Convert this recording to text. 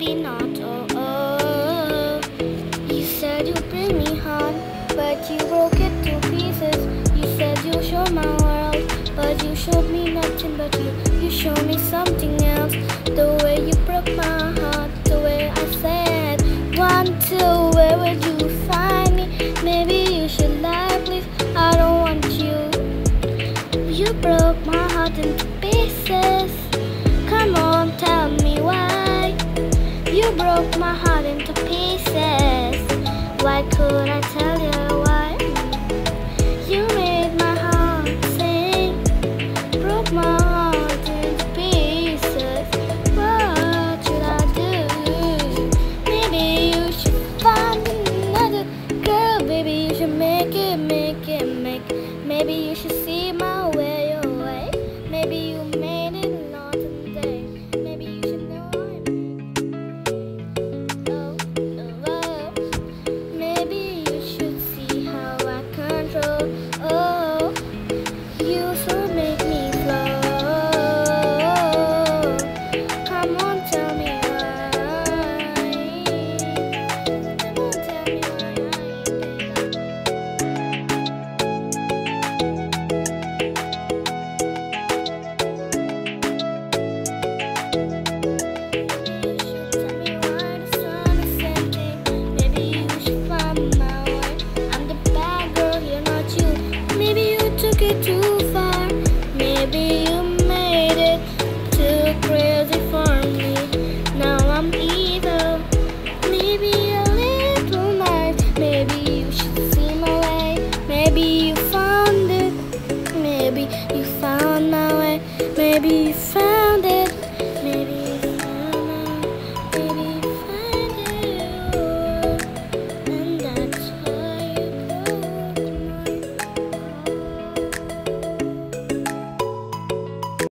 maybe not. Oh, oh. You said you'd bring me home, but you broke it to pieces. You said you showed my world, but you showed me nothing but you showed me something else. The way you broke my heart, the way I said 1, 2, where would you find me? Maybe you should lie, please, I don't want you. You broke my heart into pieces. Come on, tell me why. You broke my heart into pieces. Why could I tell you why? You made my heart sing, broke my heart into pieces. What should I do? Maybe you should find another girl. Baby, you should make it. Maybe you should see my way away. Maybe you made it not today. Maybe you should know oh. Maybe you should see how I control. Oh, you so make me flow. Come on, tell me why. Come on, tell me why. Too far, maybe you made it too crazy for me. Now I'm evil, maybe a little nice. Maybe you should see my way. Maybe you found it. Maybe you found my way. Maybe you found